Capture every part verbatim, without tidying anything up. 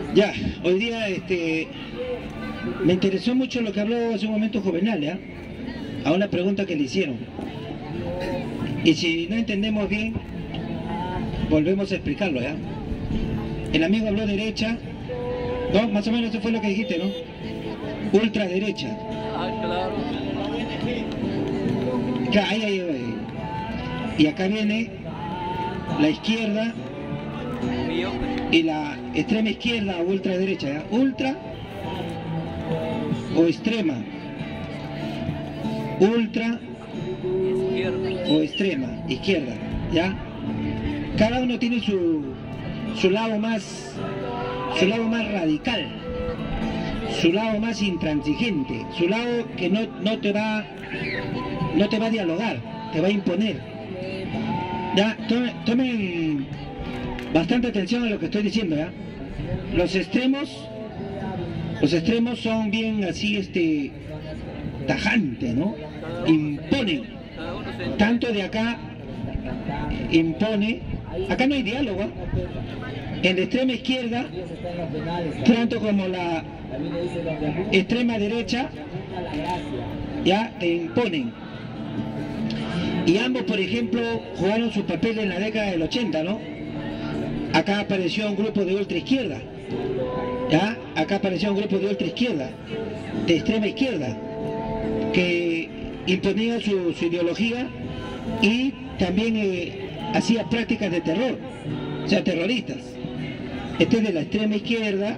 Ya, hoy día este, me interesó mucho lo que habló hace un momento Juvenal, ¿ya? A una pregunta que le hicieron. Y si no entendemos bien, volvemos a explicarlo, ¿ya? El amigo habló derecha, ¿no? Más o menos eso fue lo que dijiste, ¿no? Ultraderecha. Ah, claro. Claro, ahí, ahí, ahí. Y acá viene la izquierda y la extrema izquierda o ultraderecha, ¿ya? Ultra o extrema. Ultra o extrema, izquierda, ¿ya? Cada uno tiene su, su lado más, su lado más radical, su lado más intransigente, su lado que no, no te va, no te va a dialogar, te va a imponer. Ya, tomen, tomen bastante atención a lo que estoy diciendo, ¿ya? Los extremos, los extremos son bien así, este, tajantes, ¿no? Imponen. Tanto de acá impone, acá no hay diálogo, ¿eh? En la extrema izquierda, tanto como la extrema derecha, ya te imponen. Y ambos, por ejemplo, jugaron su papel en la década del ochenta, ¿no? Acá apareció un grupo de ultra izquierda, ¿ya? Acá apareció un grupo de ultra izquierda, de extrema izquierda, que imponía su, su ideología y también eh, hacía prácticas de terror, o sea, terroristas. Este es de la extrema izquierda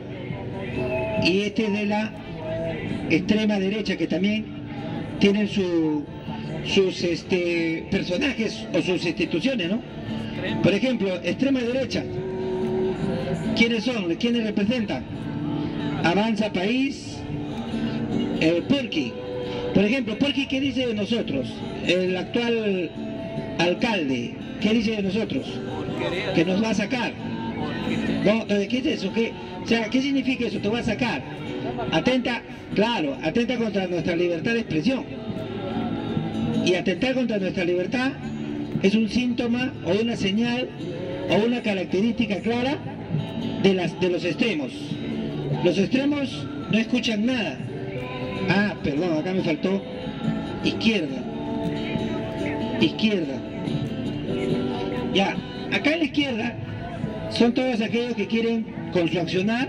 y este es de la extrema derecha, que también tienen su, sus este, personajes o sus instituciones, ¿no? Por ejemplo, extrema derecha, ¿quiénes son? ¿Quiénes representan? Avanza País, eh, Porky. Por ejemplo, Porky, ¿qué dice de nosotros? El actual alcalde, ¿qué dice de nosotros? Que nos va a sacar. No, ¿qué es eso? ¿Qué? O sea, ¿qué significa eso? Te va a sacar. Atenta, claro, atenta contra nuestra libertad de expresión. Y atentar contra nuestra libertad es un síntoma o una señal o una característica clara de, las, de los extremos. Los extremos no escuchan nada. Ah, perdón, acá me faltó izquierda. Izquierda. Ya, acá en la izquierda son todos aquellos que quieren, con su accionar,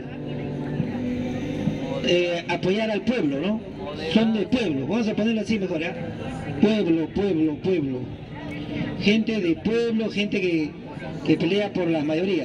eh, apoyar al pueblo, ¿no? Son del pueblo, vamos a ponerlo así mejor, ¿eh? Pueblo, pueblo, pueblo. Gente de pueblo, gente que, que pelea por las mayorías.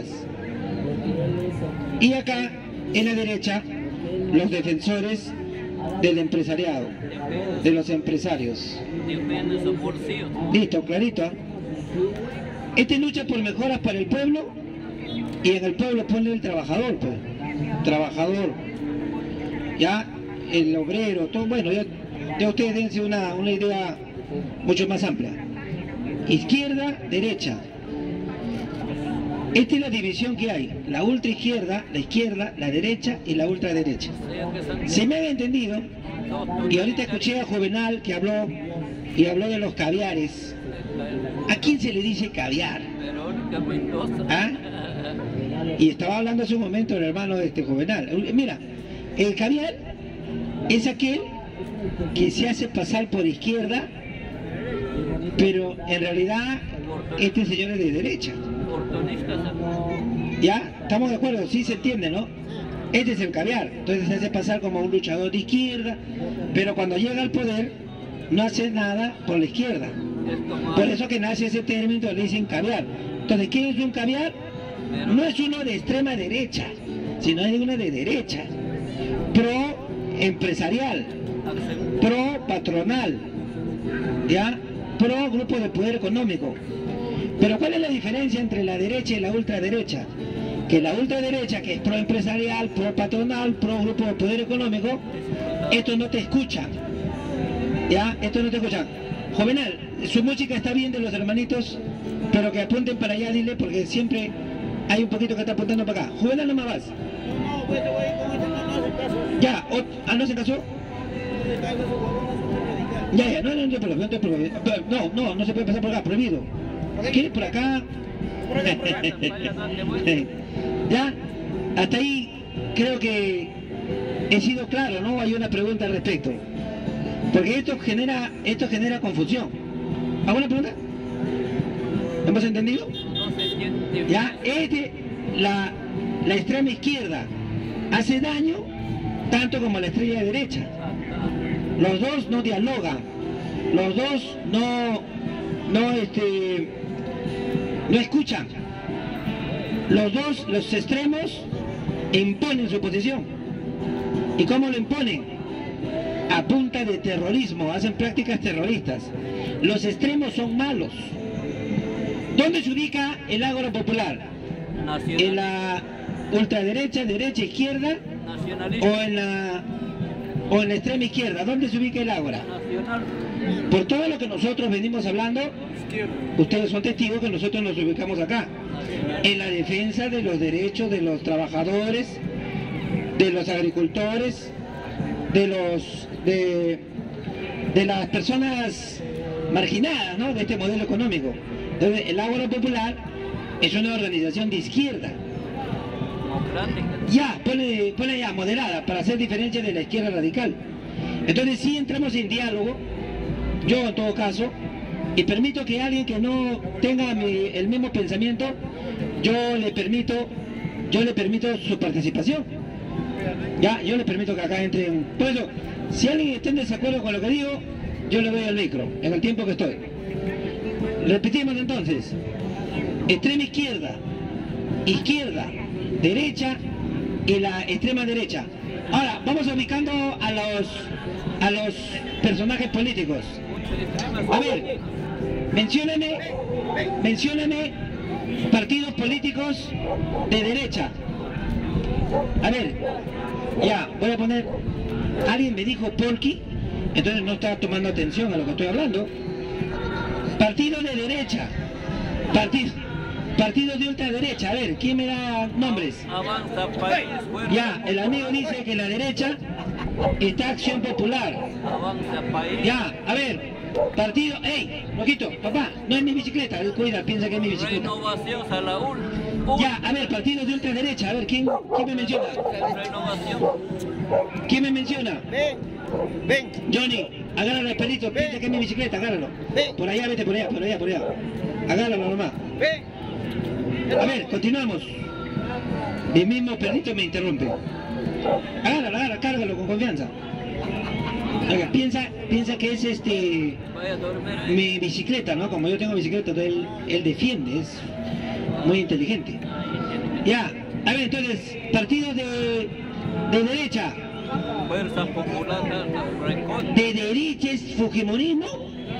Y acá, en la derecha, los defensores del empresariado, de los empresarios. Listo, clarito, ¿eh? Este lucha por mejoras para el pueblo y en el pueblo pone el trabajador, pues. Trabajador. Ya, el obrero, todo, bueno, ya, ya ustedes dense una, una idea mucho más amplia. Izquierda, derecha. Esta es la división que hay, la ultra izquierda, la izquierda, la derecha y la ultraderecha. Se me ha entendido, y ahorita escuché a Juvenal que habló, y habló de los caviares. ¿A quién se le dice caviar? ¿Ah? Y estaba hablando hace un momento el hermano de este Juvenal. Mira, el caviar es aquel que se hace pasar por izquierda, pero en realidad este señor es de derecha. ¿Ya? ¿Estamos de acuerdo? Sí se entiende, ¿no? Este es el caviar. Entonces se hace pasar como un luchador de izquierda, pero cuando llega al poder no hace nada por la izquierda. Por eso que nace ese término, le dicen caviar. Entonces, ¿quién es un caviar? No es uno de extrema derecha, sino es uno de derecha. Pro empresarial, pro patronal, ¿ya? Pro grupo de poder económico. Pero ¿cuál es la diferencia entre la derecha y la ultraderecha? Que la ultraderecha, que es pro empresarial, pro patronal, pro grupo de poder económico, esto no te escucha. ¿Ya? Esto no te escucha. Juvenal, su música está bien de los hermanitos, pero que apunten para allá, dile, porque siempre hay un poquito que está apuntando para acá. Juvenal, no me vas. Ya, o, ah, ¿no se casó? Ya, ya, no, no, no, no, no, no, no se puede pasar por acá, prohibido. ¿Quieres por acá? Ya, hasta ahí creo que he sido claro, ¿no? Hay una pregunta al respecto. Porque esto genera, esto genera confusión. ¿Alguna pregunta? ¿Hemos entendido? Ya, este, la, la extrema izquierda hace daño tanto como la extrema derecha. Los dos no dialogan, los dos no, no, este, no escuchan. Los dos, los extremos, imponen su posición. ¿Y cómo lo imponen? A punta de terrorismo, hacen prácticas terroristas. Los extremos son malos. ¿Dónde se ubica el Ágora Popular? Nacional. ¿En la ultraderecha, derecha, izquierda? ¿O en la, o en la extrema izquierda? ¿Dónde se ubica el Ágora? Nacional. Por todo lo que nosotros venimos hablando, ustedes son testigos que nosotros nos ubicamos acá. En la defensa de los derechos de los trabajadores, de los agricultores, de los de, de las personas marginadas, ¿no?, de este modelo económico. Entonces, el Ágora Popular es una organización de izquierda. Ya, ponle, ponle ya, moderada, para hacer diferencia de la izquierda radical. Entonces, si entramos en diálogo, yo en todo caso, y permito que alguien que no tenga mi, el mismo pensamiento, yo le permito, yo le permito su participación. Ya, yo le permito que acá entren. Por eso, si alguien está en desacuerdo con lo que digo, yo le doy el micro, en el tiempo que estoy. Repetimos entonces: extrema izquierda, izquierda, derecha y la extrema derecha. Ahora, vamos ubicando a los, a los personajes políticos. A ver, mencióname, mencióname partidos políticos de derecha. A ver, ya, voy a poner, alguien me dijo Porky, entonces no está tomando atención a lo que estoy hablando. Partidos de derecha, partido, partidos de ultraderecha, a ver, ¿quién me da nombres? Avanza País. Ya, el amigo dice que la derecha está Acción Popular. Avanza País. Ya, a ver, partido, ey, loquito, papá, no es mi bicicleta, cuida, piensa que es mi bicicleta. Renovación Salaúl. Ya, a ver, partidos de ultraderecha, a ver, ¿quién, quién me menciona? Renovación. ¿Quién me menciona? Ven, ven. Johnny, agárralo el perrito, piensa que es mi bicicleta, agárralo. Ven. Por allá, vete por allá, por allá, por allá. Agárralo nomás. Ven. A ver, continuamos. Mi mismo perrito me interrumpe. Agárralo, agárralo, cárgalo con confianza. Oiga, piensa, piensa que es este Vaya a dormir. mi bicicleta, ¿no? Como yo tengo bicicleta, entonces él, él defiende, es muy inteligente. Ya, a ver, entonces, partidos de, de derecha. Fuerza Popular Rencón. ¿De derecha es fujimorismo?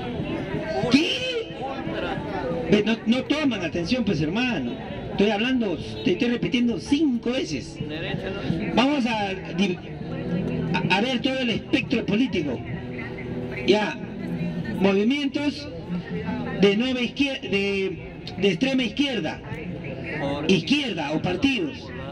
¿Qué? Ultra. Ve, No, no toman atención, pues, hermano. Estoy hablando, te estoy repitiendo cinco veces. Derecha no. Vamos a, a, a ver todo el espectro político. Ya, movimientos de nueva izquierda, de, de extrema izquierda, Por izquierda o partidos,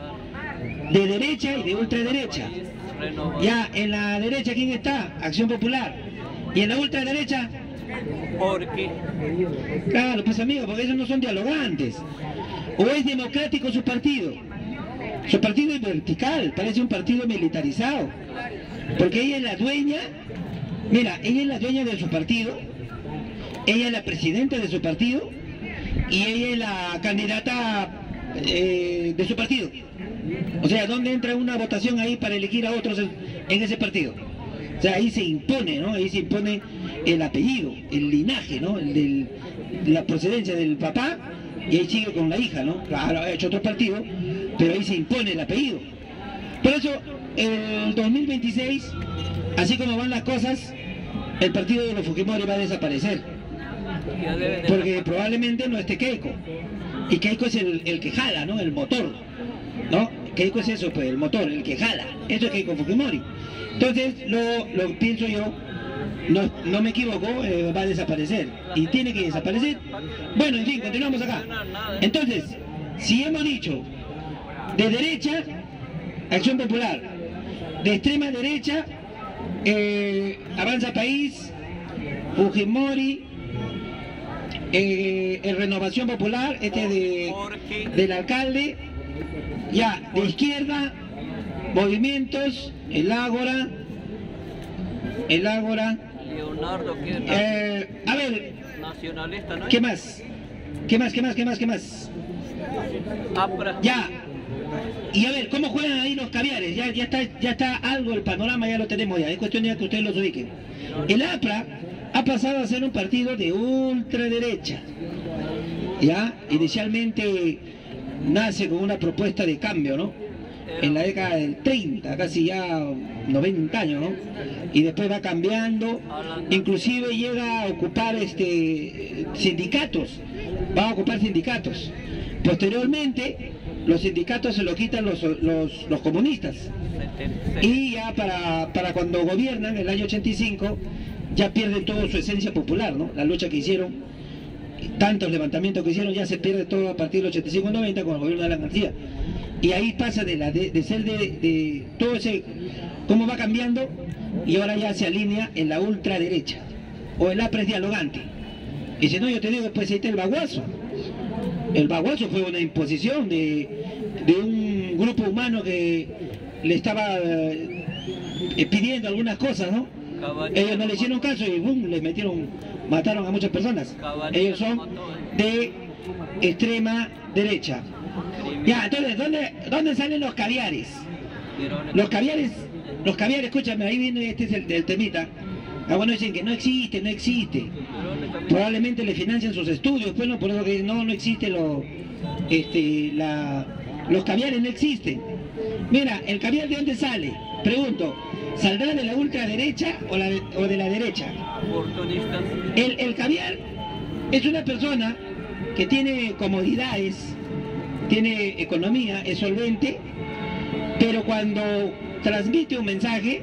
de derecha y de ultraderecha. Renovación. Ya, en la derecha, ¿quién está? Acción Popular. Y en la ultraderecha, Porque claro, pues amigo, porque esos no son dialogantes. ¿O es democrático su partido? Su partido es vertical, parece un partido militarizado. Porque ella es la dueña, mira, ella es la dueña de su partido, ella es la presidenta de su partido y ella es la candidata eh, de su partido. O sea, ¿dónde entra una votación ahí para elegir a otros en, en ese partido? O sea, ahí se impone, ¿no? Ahí se impone el apellido, el linaje, ¿no? El del, la procedencia del papá, y ahí sigue con la hija, ¿no? Claro, ha hecho otro partido, pero ahí se impone el apellido. Por eso, el dos mil veintiséis, así como van las cosas, el partido de los Fujimori va a desaparecer. ya debe de Porque probablemente no esté Keiko. Y Keiko es el, el que jala, ¿no? El motor, ¿no? Keiko es eso, pues, el motor, el que jala. Eso es Keiko Fujimori. Entonces, lo, lo pienso yo, no, no me equivoco, eh, va a desaparecer. Y tiene que desaparecer. Bueno, en fin, continuamos acá. Entonces, si hemos dicho, de derecha, Acción Popular, de extrema derecha, eh, Avanza País, Fujimori, eh, eh, Renovación Popular, este de, del alcalde, ya, de izquierda, movimientos, el Ágora, el Ágora. Leonardo, que es Eh, a ver, nacionalista, ¿no? ¿qué más? ¿Qué más, qué más, qué más, qué más? APRA. Ya. Y a ver, ¿cómo juegan ahí los caviares? Ya, ya, está, ya está algo, el panorama ya lo tenemos ya. Es cuestión de que ustedes los ubiquen. El APRA ha pasado a ser un partido de ultraderecha. Ya, inicialmente nace con una propuesta de cambio, ¿no? En la década del treinta, casi ya noventa años, ¿no? Y después va cambiando, inclusive llega a ocupar este sindicatos, va a ocupar sindicatos. Posteriormente, los sindicatos se los quitan los, los, los comunistas. Y ya para, para cuando gobiernan, el año ochenta y cinco, ya pierden toda su esencia popular, ¿no? La lucha que hicieron, tantos levantamientos que hicieron, ya se pierde todo a partir del ochenta y cinco noventa con el gobierno de Alan García. Y ahí pasa de, la, de, de ser de, de todo ese, cómo va cambiando, y ahora ya se alinea en la ultraderecha, o el APRA es dialogante. Y si no, yo te digo, pues ahí está el baguazo. El baguazo fue una imposición de, de un grupo humano que le estaba eh, pidiendo algunas cosas, ¿no? Ellos no le hicieron caso y boom, les metieron, mataron a muchas personas. Ellos son de extrema derecha. Ya, entonces, ¿dónde, dónde salen los caviares? Los caviares, los caviares, escúchame, ahí viene, este es el, el temita. Algunos dicen que no existe, no existe. Probablemente le financian sus estudios, pues no, por eso que no, no existe lo, este, la, los caviares no existen. Mira, ¿el caviar de dónde sale? Pregunto, ¿saldrá de la ultraderecha o, la, o de la derecha? Oportunistas. El, el caviar es una persona que tiene comodidades, tiene economía, es solvente, pero cuando transmite un mensaje,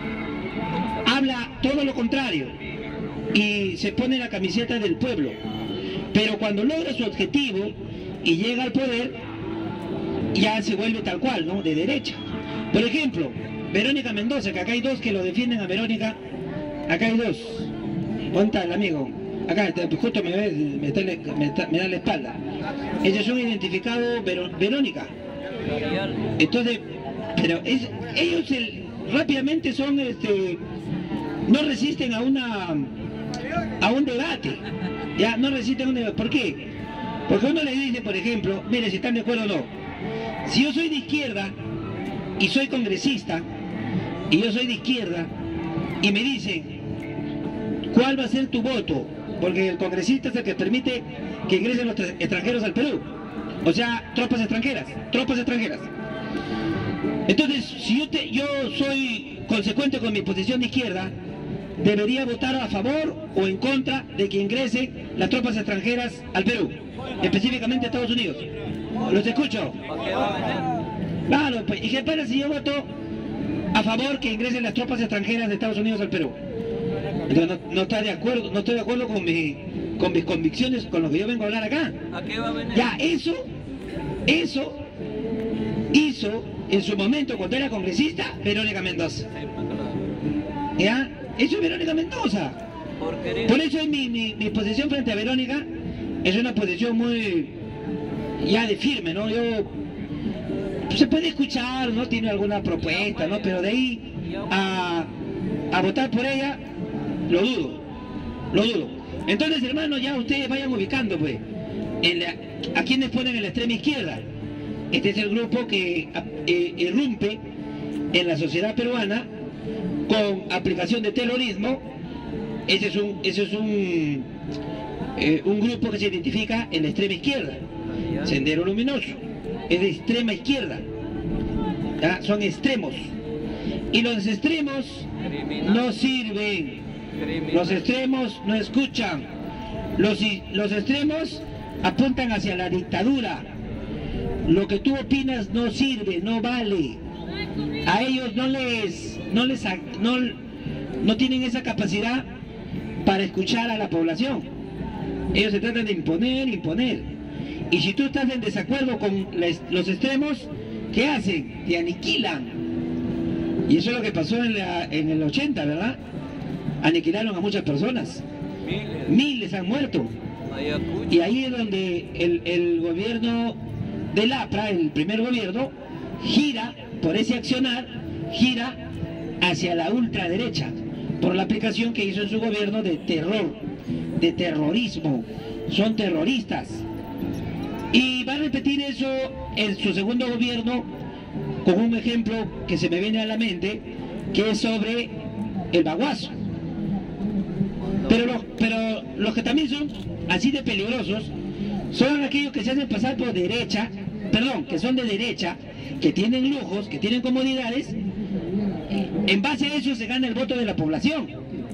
habla todo lo contrario y se pone la camiseta del pueblo. Pero cuando logra su objetivo y llega al poder, ya se vuelve tal cual, ¿no? De derecha. Por ejemplo, Verónica Mendoza, que acá hay dos que lo defienden a Verónica. Acá hay dos. ¿Dónde está el amigo? Acá, justo me, ve, me, está, me, está, me da la espalda. Ellos son identificados Veró, Verónica. Entonces, pero es, ellos el, rápidamente son, este, no resisten a una, a un debate. Ya, no resisten a un debate. ¿Por qué? Porque uno le dice, por ejemplo, mire, si están de acuerdo o no. Si yo soy de izquierda y soy congresista, y yo soy de izquierda, y me dicen, ¿cuál va a ser tu voto? Porque el congresista es el que permite que ingresen los extranjeros al Perú. O sea, tropas extranjeras, tropas extranjeras. Entonces, si yo, te, yo soy consecuente con mi posición de izquierda, debería votar a favor o en contra de que ingresen las tropas extranjeras al Perú, específicamente a Estados Unidos. ¿Los escucho? Claro, pues, ¿y qué pasa si yo voto a favor que ingresen las tropas extranjeras de Estados Unidos al Perú? Entonces no, no está de acuerdo, no estoy de acuerdo con, mi, con mis convicciones, con lo que yo vengo a hablar acá. ¿A qué va a venir? Ya, eso, eso hizo en su momento cuando era congresista Verónica Mendoza. ¿Ya? Eso es Verónica Mendoza. Por eso es mi, mi, mi posición frente a Verónica es una posición muy ya de firme, ¿no? Yo se puede escuchar, ¿no? Tiene alguna propuesta, ¿no? Pero de ahí a, a votar por ella lo dudo, lo dudo. Entonces, hermanos, ya ustedes vayan ubicando, pues, en la, a quienes ponen en la extrema izquierda. Este es el grupo que eh, irrumpe en la sociedad peruana con aplicación de terrorismo. Ese es un, ese es un, eh, un grupo que se identifica en la extrema izquierda. Sendero Luminoso es de extrema izquierda. ¿Ya? Son extremos. Y los extremos no sirven. Los extremos no escuchan. Los, los extremos apuntan hacia la dictadura. Lo que tú opinas no sirve, no vale. A ellos no les, no les, no, no tienen esa capacidad para escuchar a la población. Ellos se tratan de imponer, imponer. Y si tú estás en desacuerdo con les, los extremos, ¿qué hacen? Te aniquilan. Y eso es lo que pasó en, la, en el ochenta, ¿verdad? Aniquilaron a muchas personas. Miles, Miles han muerto. Y ahí es donde el, el gobierno del APRA, el primer gobierno, gira por ese accionar, gira hacia la ultraderecha, por la aplicación que hizo en su gobierno de terror, de terrorismo. Son terroristas. Y va a repetir eso en su segundo gobierno con un ejemplo que se me viene a la mente, que es sobre el baguazo. Pero los, pero los que también son así de peligrosos son aquellos que se hacen pasar por derecha, perdón, que son de derecha, que tienen lujos, que tienen comodidades. En base a eso se gana el voto de la población.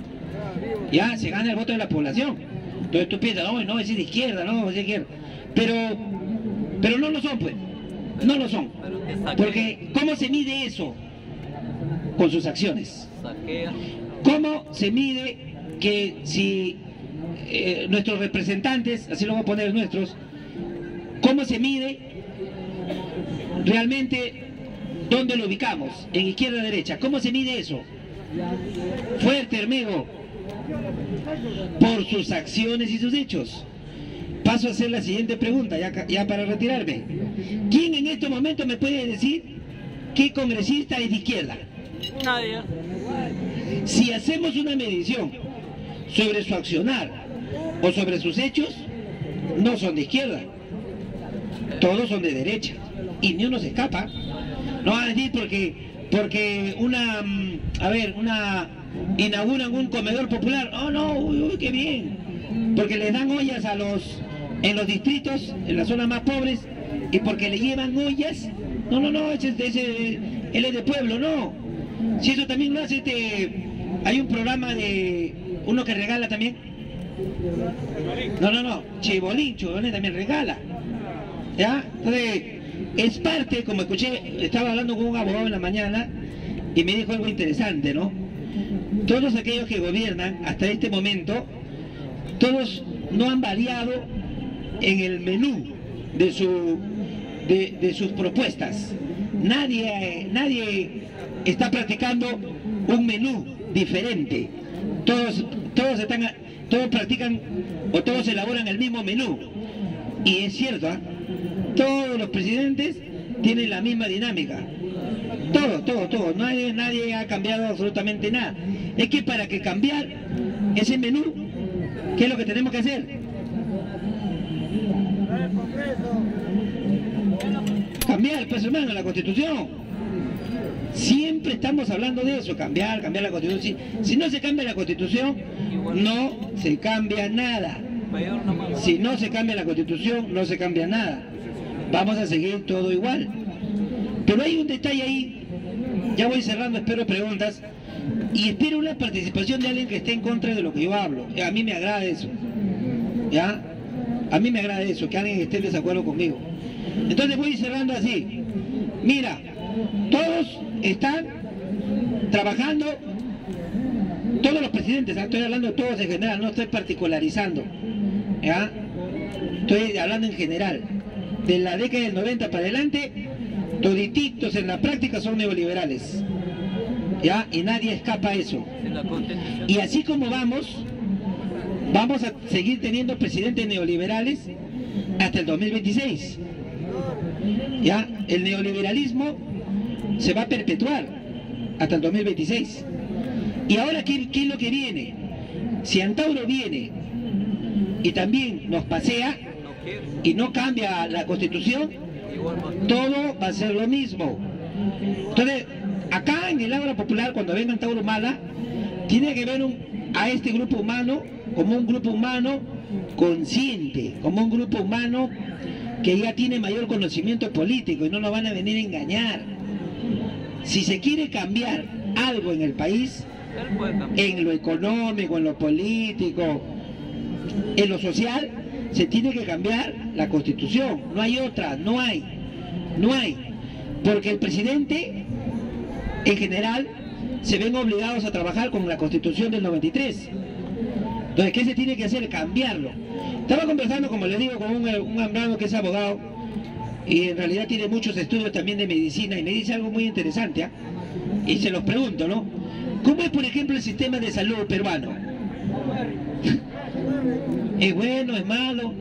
Ya, se gana el voto de la población. Entonces tú piensas, no, no, es de izquierda, no, es de izquierda. Pero, pero no lo son, pues. No lo son. Porque, ¿cómo se mide eso? Con sus acciones. ¿Cómo se mide que si eh, nuestros representantes, así lo voy a poner nuestros, cómo se mide realmente dónde lo ubicamos? En izquierda o derecha. ¿Cómo se mide eso? Fuerte, Hermego. Por sus acciones y sus hechos. Paso a hacer la siguiente pregunta, ya, ya para retirarme. ¿Quién en estos momentos me puede decir qué congresista es de izquierda? Nadie. Si hacemos una medición sobre su accionar o sobre sus hechos, no son de izquierda. Todos son de derecha. Y ni uno se escapa. No van a decir porque, porque una, a ver, una... inauguran un comedor popular. Oh no, uy, uy, qué bien. Porque les dan ollas a los, en los distritos, en las zonas más pobres, y porque le llevan ollas. No, no, no, ese, ese, él es de pueblo, no. Si eso también lo hace este, hay un programa de uno que regala también. No, no, no, Chibolín, Chibolín también regala. ¿Ya? Entonces, es parte, como escuché, estaba hablando con un abogado en la mañana y me dijo algo interesante, ¿no? Todos aquellos que gobiernan hasta este momento, todos no han variado en el menú de, su, de, de sus propuestas. Nadie, nadie está practicando un menú diferente. Todos, todos, están, todos practican o todos elaboran el mismo menú. Y es cierto, ¿eh? Todos los presidentes tienen la misma dinámica. Todo, todo, todo. Nadie, nadie ha cambiado absolutamente nada. Es que para que cambiar ese menú, ¿qué es lo que tenemos que hacer? Cambiar, pues hermano, la Constitución. Siempre estamos hablando de eso, cambiar, cambiar la Constitución. Si, si no se cambia la Constitución, no se cambia nada. Si no se cambia la Constitución, no se cambia nada. Vamos a seguir todo igual. Pero hay un detalle ahí, ya voy cerrando, espero preguntas, y espero una participación de alguien que esté en contra de lo que yo hablo. A mí me agrada eso, ¿ya? A mí me agrada eso, que alguien esté en desacuerdo conmigo. Entonces voy cerrando así. Mira, todos están trabajando, todos los presidentes, estoy hablando de todos en general, no estoy particularizando, ¿ya? Estoy hablando en general. De la década del noventa para adelante, todititos en la práctica son neoliberales, ¿ya? Y nadie escapa a eso. Y así como vamos, vamos a seguir teniendo presidentes neoliberales hasta el dos mil veintiséis. ¿Ya? El neoliberalismo se va a perpetuar hasta el dos mil veintiséis. Y ahora, ¿qué, qué es lo que viene? Si Antauro viene y también nos pasea y no cambia la Constitución, todo va a ser lo mismo. Entonces, acá en el Ágora Popular, cuando venga Antauro Humala, tiene que ver un, a este grupo humano como un grupo humano consciente, como un grupo humano que ya tiene mayor conocimiento político y no nos van a venir a engañar. Si se quiere cambiar algo en el país, en lo económico, en lo político, en lo social, se tiene que cambiar la Constitución. No hay otra, no hay, no hay. Porque el presidente, en general, se ven obligados a trabajar con la Constitución del noventa y tres. Entonces, ¿qué se tiene que hacer? Cambiarlo. Estaba conversando, como les digo, con un, un amigo que es abogado y en realidad tiene muchos estudios también de medicina y me dice algo muy interesante, ¿eh? Y se los pregunto, ¿no? ¿Cómo es, por ejemplo, el sistema de salud peruano? ¿Es bueno, es malo?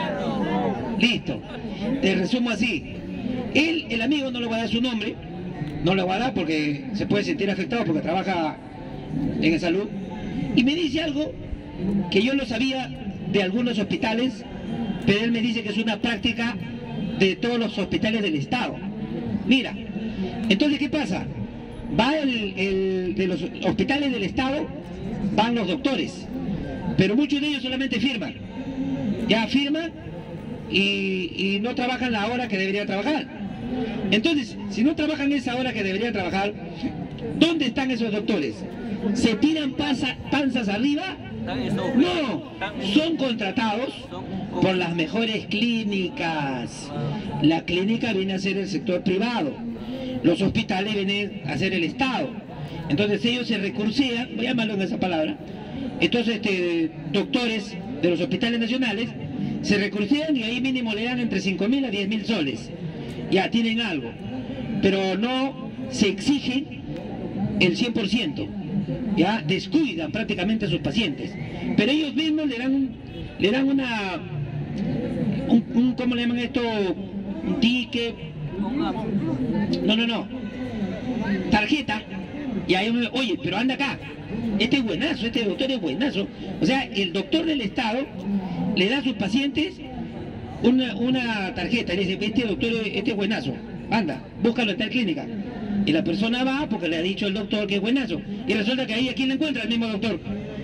Listo. Te resumo así. Él, el amigo, no le voy a dar su nombre, no le voy a dar porque se puede sentir afectado porque trabaja en salud. Y me dice algo que yo lo sabía de algunos hospitales, pero él me dice que es una práctica de todos los hospitales del Estado. Mira, entonces, ¿qué pasa? Va el, el de los hospitales del Estado, van los doctores, pero muchos de ellos solamente firman. Ya firman y, y no trabajan la hora que deberían trabajar. Entonces, si no trabajan esa hora que deberían trabajar, ¿dónde están esos doctores? ¿Se tiran panza, panzas arriba? No, son contratados por las mejores clínicas. La clínica viene a ser el sector privado, los hospitales vienen a ser el Estado. Entonces ellos se recursean, voy a llamarlo en esa palabra, entonces este, doctores de los hospitales nacionales se recursean y ahí mínimo le dan entre cinco mil a diez mil soles. Ya tienen algo, pero no se exigen el cien por ciento. Ya descuidan prácticamente a sus pacientes, pero ellos mismos le dan le dan una un, un ¿cómo le llaman esto? Un ticket, no no no tarjeta, y ahí uno, oye, pero anda acá, este es buenazo, este doctor es buenazo. O sea, el doctor del Estado le da a sus pacientes una, una tarjeta y le dice, este doctor, este es buenazo, anda, búscalo en tal clínica. Y la persona va porque le ha dicho el doctor que es buenazo. Y resulta que ahí a quién le encuentra, el mismo doctor.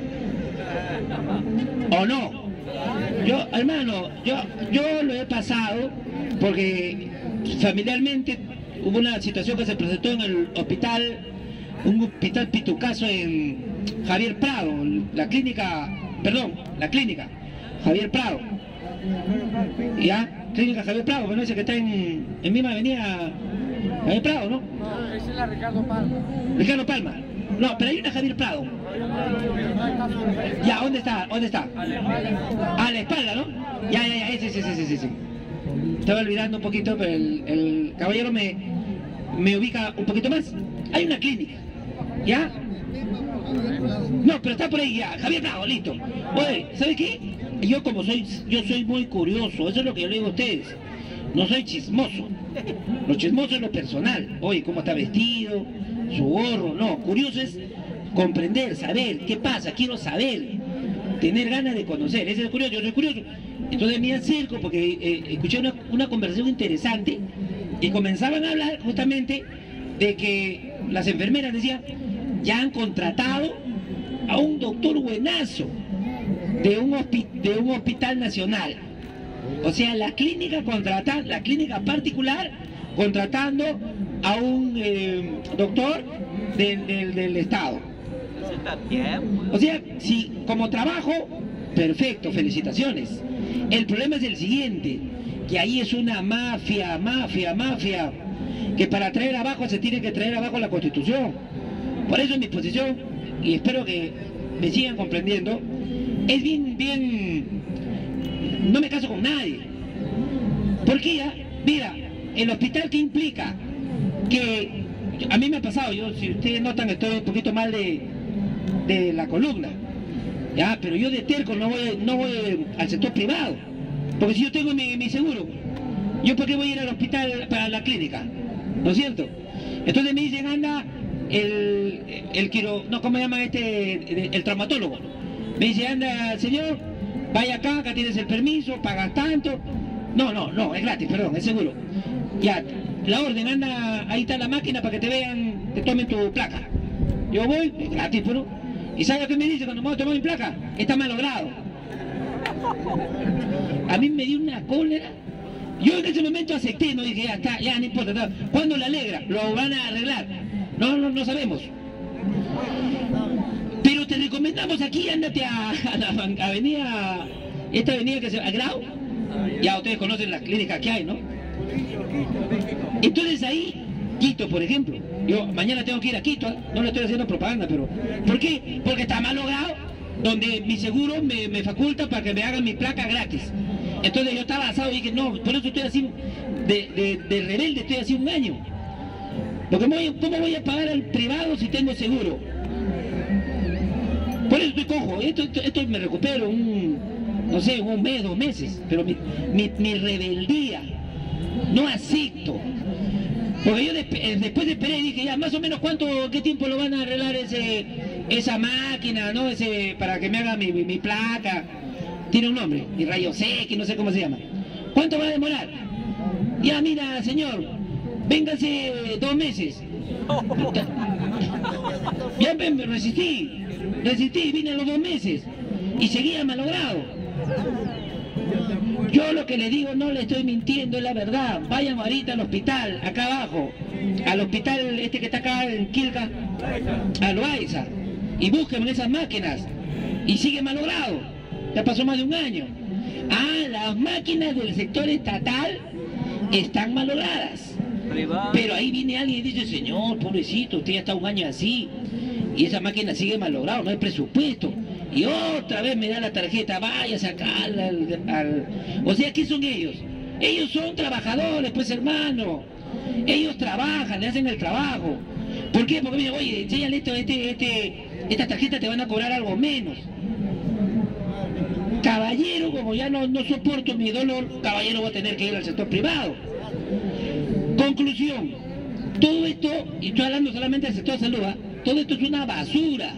¿O no? Yo, hermano, yo, yo lo he pasado porque familiarmente hubo una situación que se presentó en el hospital, un hospital pitucazo en Javier Prado, la clínica, perdón, la clínica Javier Prado. ¿Ya? Clínica Javier Prado, bueno, ese que está en, en misma avenida Javier Prado, ¿no? No, esa es la Ricardo Palma. Ricardo Palma. No, pero hay una Javier Prado. Ya, ¿dónde está? ¿Dónde está? A la espalda, ¿no? Ya, ya, ya, ese, ese, ese, ese, ese. Estaba olvidando un poquito, pero el, el caballero me, me ubica un poquito más. Hay una clínica, ¿ya? No, pero está por ahí ya, Javier Prado, listo. Oye, ¿sabe qué? Yo como soy, yo soy muy curioso, eso es lo que yo le digo a ustedes. No soy chismoso. Lo chismoso es lo personal. Oye, cómo está vestido, su gorro. No, curioso es comprender, saber qué pasa, quiero saber, tener ganas de conocer. Ese es el curioso, yo soy curioso. Entonces me acerco porque eh, escuché una, una conversación interesante y comenzaban a hablar justamente de que las enfermeras decían, ya han contratado a un doctor buenazo de un, de un hospital nacional. O sea, la clínica contrata, la clínica particular contratando a un eh, doctor del, del, del Estado. O sea, si como trabajo, perfecto, felicitaciones. El problema es el siguiente, que ahí es una mafia, mafia, mafia, que para traer abajo se tiene que traer abajo la Constitución. Por eso en mi posición, y espero que me sigan comprendiendo, es bien, bien, no me caso con nadie. Porque ya, mira, el hospital, ¿qué implica? Que a mí me ha pasado, yo, si ustedes notan, estoy un poquito mal de, de la columna, ya, pero yo de terco no voy, no voy al sector privado, porque si yo tengo mi, mi seguro, ¿yo por qué voy a ir al hospital para la clínica? ¿No es cierto? Entonces me dicen, anda, el, el quiro, no, ¿cómo llaman este? El, el traumatólogo. Me dice, anda, señor, vaya acá, acá tienes el permiso, pagas tanto. No, no, no, es gratis, perdón, es seguro. Ya, la orden, anda, ahí está la máquina para que te vean, te tomen tu placa. Yo voy, es gratis, pero... ¿Y sabes qué me dice cuando me voy a tomar mi placa? Está malogrado. A mí me dio una cólera. Yo en ese momento acepté, no dije, ya está, ya no importa. No. ¿Cuándo la alegra? Lo van a arreglar. No, no, no sabemos. Pero te recomendamos aquí, ándate a, a la avenida, esta avenida que se llama Grau. Ya ustedes conocen las clínicas que hay, ¿no? Entonces ahí, Quito, por ejemplo. Yo mañana tengo que ir a Quito, no le estoy haciendo propaganda, pero... ¿Por qué? Porque está mal logrado, donde mi seguro me, me faculta para que me hagan mi placa gratis. Entonces yo estaba asado y dije, no, por eso estoy así, de, de, de rebelde estoy así un año. Porque ¿cómo voy a pagar al privado si tengo seguro? Por eso estoy cojo, esto, esto, esto me recupero un, no sé, un mes, dos meses, pero mi, mi, mi rebeldía, no acepto. Porque yo desp eh, después esperé y dije, ya, más o menos cuánto, qué tiempo lo van a arreglar ese, esa máquina, ¿no? Ese, para que me haga mi, mi, mi placa. Tiene un nombre, mi rayo X, no sé cómo se llama. ¿Cuánto va a demorar? Ya, mira, señor, véngase dos meses. Ya me resistí, resistí, vine a los dos meses y seguía malogrado. Yo lo que le digo no le estoy mintiendo, es la verdad. Vayan ahorita al hospital, acá abajo, al hospital este que está acá en Quilca, a Loaiza, y busquen esas máquinas. Y sigue malogrado, ya pasó más de un año. Ah, las máquinas del sector estatal están malogradas. Pero ahí viene alguien y dice, señor, pobrecito, usted ya está un año así y esa máquina sigue malograda, no hay presupuesto. Y otra vez me da la tarjeta, vaya a sacarla al, al... O sea, ¿qué son ellos? Ellos son trabajadores, pues hermano. Ellos trabajan, le hacen el trabajo. ¿Por qué? Porque mira, oye, enséñale esto, este, este, esta tarjeta te van a cobrar algo menos. Caballero, como ya no, no soporto mi dolor, caballero va a tener que ir al sector privado. Conclusión, todo esto, y estoy hablando solamente del sector de salud, ¿eh? Todo esto es una basura.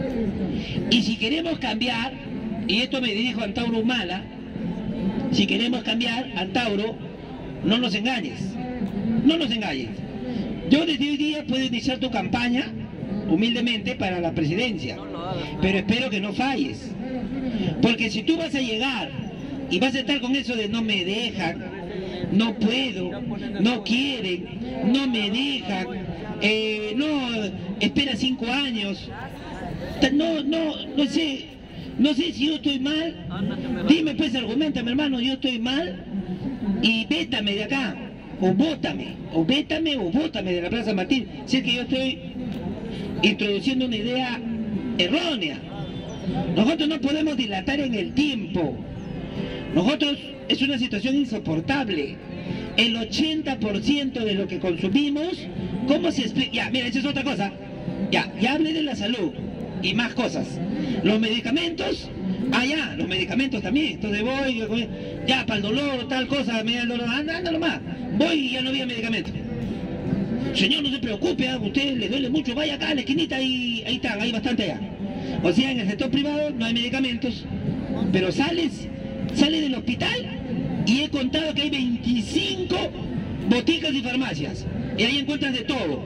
Y si queremos cambiar, y esto me dirijo a Antauro Humala, si queremos cambiar, Antauro, no nos engañes, no nos engañes. Yo desde hoy día puedo iniciar tu campaña, humildemente, para la presidencia, pero espero que no falles. Porque si tú vas a llegar y vas a estar con eso de no me dejan, no puedo, no quieren, no me dejan, eh, no, espera cinco años, no, no, no sé, no sé si yo estoy mal, dime pues, argumentame hermano, yo estoy mal y vétame de acá, o bótame, o vétame o bótame de la Plaza Martín, si es que yo estoy introduciendo una idea errónea. Nosotros no podemos dilatar en el tiempo. Nosotros, es una situación insoportable. El ochenta por ciento de lo que consumimos, ¿cómo se explica? Ya, mira, esa es otra cosa. Ya, ya hablé de la salud y más cosas. Los medicamentos, ah, ya, los medicamentos también. Entonces voy, ya, para el dolor, tal cosa, me da el dolor, anda, anda nomás. Voy y ya no había medicamento. Señor, no se preocupe, a usted le duele mucho, vaya acá a la esquinita y ahí está, hay bastante allá. O sea, en el sector privado no hay medicamentos, pero sales, sales del hospital y he contado que hay veinticinco boticas y farmacias y ahí encuentras de todo.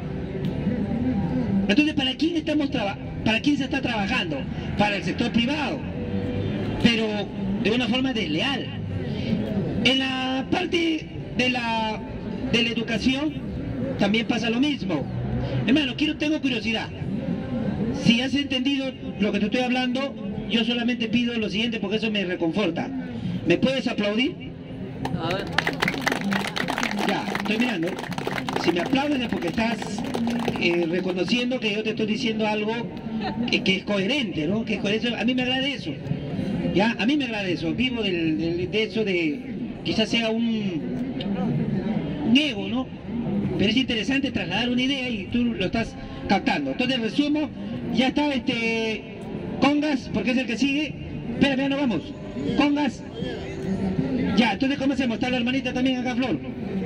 Entonces, ¿para quién estamos traba- para quién se está trabajando? Para el sector privado, pero de una forma desleal. En la parte de la, de la educación también pasa lo mismo. Hermano, quiero, tengo curiosidad. Si has entendido lo que te estoy hablando, yo solamente pido lo siguiente porque eso me reconforta. ¿Me puedes aplaudir? A ver. Ya, estoy mirando. Si me aplaudes es porque estás eh, reconociendo que yo te estoy diciendo algo que, que es coherente, ¿no? Que es coherente. A mí me agrada eso. Ya, a mí me agrada eso. Vivo del, del, de eso de quizás sea un, un ego, ¿no? Pero es interesante trasladar una idea y tú lo estás captando. Entonces, resumo, ya está este Congas, porque es el que sigue. Espera, ya no vamos. Congas. Ya, entonces comencemos. Está la hermanita también acá, Flor.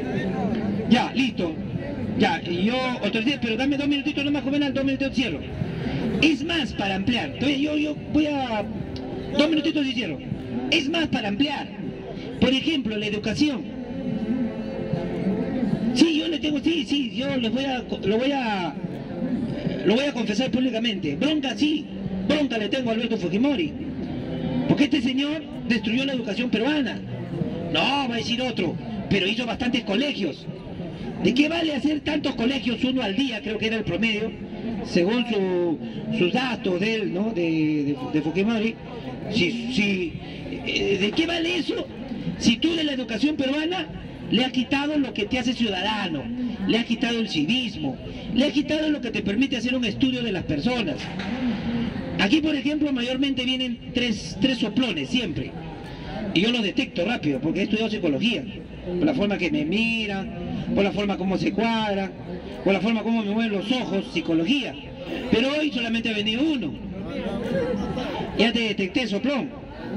Ya, listo. Ya, y yo autoricé, pero dame dos minutitos nomás, Juvenal, dos minutitos y cierro. Es más, para ampliar. Entonces, yo, yo voy a... Dos minutitos y cierro. Es más, para ampliar. Por ejemplo, la educación. Sí, yo le tengo, sí, sí, yo les voy a, lo voy a, lo voy a confesar públicamente. Bronca sí, bronca le tengo a Alberto Fujimori. Porque este señor destruyó la educación peruana. No, va a decir otro, pero hizo bastantes colegios. ¿De qué vale hacer tantos colegios, uno al día, creo que era el promedio, según su, sus datos de él, ¿no? De, de, de Fujimori. Si, si, eh, ¿de qué vale eso? Si tú de la educación peruana le has quitado lo que te hace ciudadano, le has quitado el civismo, le has quitado lo que te permite hacer un estudio de las personas. Aquí, por ejemplo, mayormente vienen tres, tres soplones, siempre. Y yo los detecto rápido, porque he estudiado psicología. Por la forma que me miran, por la forma como se cuadran, por la forma como me mueven los ojos, psicología. Pero hoy solamente ha venido uno. Ya te detecté, soplón.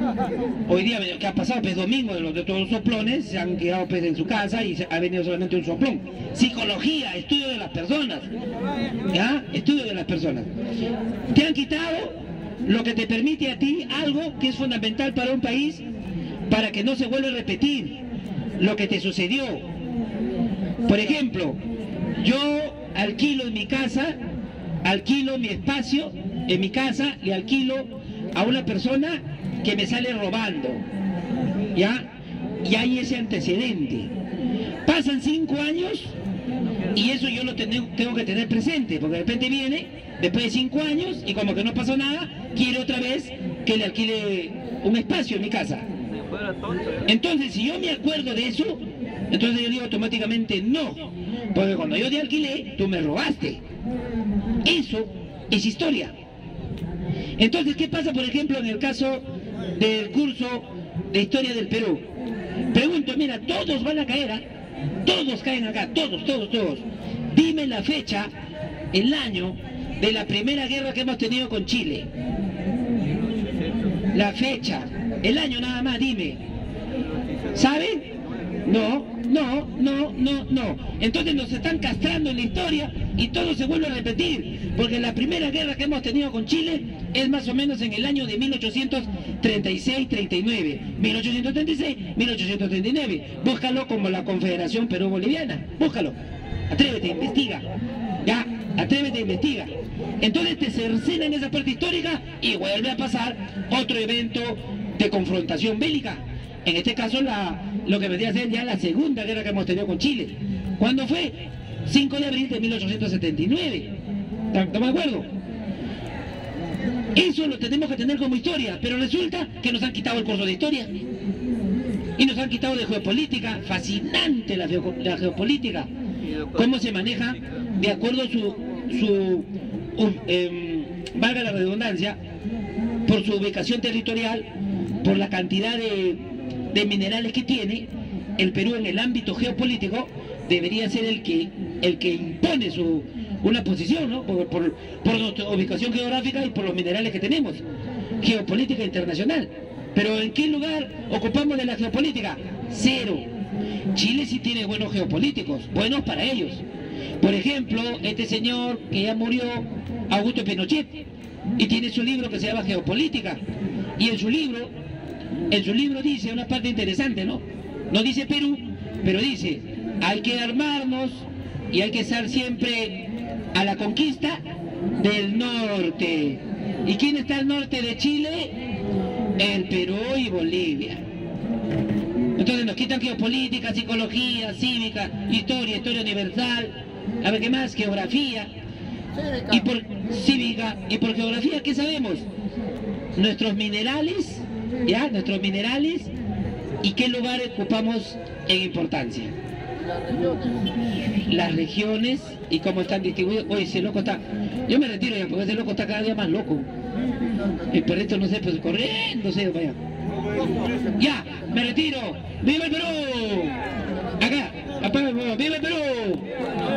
Hoy día, ¿qué ha pasado? Pues domingo, de los de todos los soplones se han quedado pues en su casa y se ha venido solamente un soplón. Psicología, estudio de las personas. ¿Ya? Estudio de las personas. Te han quitado lo que te permite a ti algo que es fundamental para un país, para que no se vuelva a repetir lo que te sucedió. Por ejemplo, yo alquilo en mi casa, alquilo mi espacio, en mi casa le alquilo a una persona que me sale robando, ¿ya? Y hay ese antecedente. Pasan cinco años y eso yo lo tengo, tengo que tener presente, porque de repente viene, después de cinco años, y como que no pasó nada, quiere otra vez que le alquile un espacio en mi casa. Entonces, si yo me acuerdo de eso, entonces yo digo automáticamente no, porque cuando yo te alquilé, tú me robaste. Eso es historia. Entonces, ¿qué pasa, por ejemplo, en el caso del curso de Historia del Perú? Pregunto, mira, todos van a caer, ¿eh? Todos caen acá, todos, todos, todos. Dime la fecha, el año de la primera guerra que hemos tenido con Chile. La fecha, el año nada más, dime. ¿Saben? No, no, no, no, no. Entonces nos están castrando en la historia y todo se vuelve a repetir, porque la primera guerra que hemos tenido con Chile es más o menos en el año de mil ochocientos treinta y seis treinta y nueve. mil ochocientos treinta y seis mil ochocientos treinta y nueve. Búscalo como la Confederación Perú-Boliviana. Búscalo. Atrévete, investiga. Ya, atrévete, investiga. Entonces te cercena en esa parte histórica y vuelve a pasar otro evento de confrontación bélica. En este caso, la, lo que vendría a ser ya la segunda guerra que hemos tenido con Chile. ¿Cuándo fue? cinco de abril de mil ochocientos setenta y nueve. ¿Estamos de acuerdo? Eso lo tenemos que tener como historia, pero resulta que nos han quitado el curso de historia. Y nos han quitado de geopolítica. Fascinante la, geo, la geopolítica. Cómo se maneja de acuerdo a su, su um, eh, valga la redundancia, por su ubicación territorial, por la cantidad de, de minerales que tiene. El Perú en el ámbito geopolítico debería ser el que, el que impone su, una posición, ¿no? Por, por, por nuestra ubicación geográfica y por los minerales que tenemos. Geopolítica internacional. Pero ¿en qué lugar ocupamos de la geopolítica? Cero. Chile sí tiene buenos geopolíticos, buenos para ellos. Por ejemplo, este señor que ya murió, Augusto Pinochet, y tiene su libro que se llama Geopolítica. Y en su libro, en su libro dice una parte interesante, ¿no? No dice Perú, pero dice, hay que armarnos y hay que estar siempre a la conquista del norte. ¿Y quién está al norte de Chile? El Perú y Bolivia. Entonces nos quitan geopolítica, psicología, cívica, historia, historia universal, a ver qué más, geografía. Y por cívica y por geografía, ¿qué sabemos? Nuestros minerales, ¿ya? Nuestros minerales y qué lugar ocupamos en importancia. Las regiones y cómo están distribuidos. Oye, ese loco está... Yo me retiro ya, porque ese loco está cada día más loco. El perrito, no sé, pues corriendo, no sé, vaya. Ya, me retiro. ¡Viva el Perú! Acá, apaga el fuego. ¡Viva el Perú!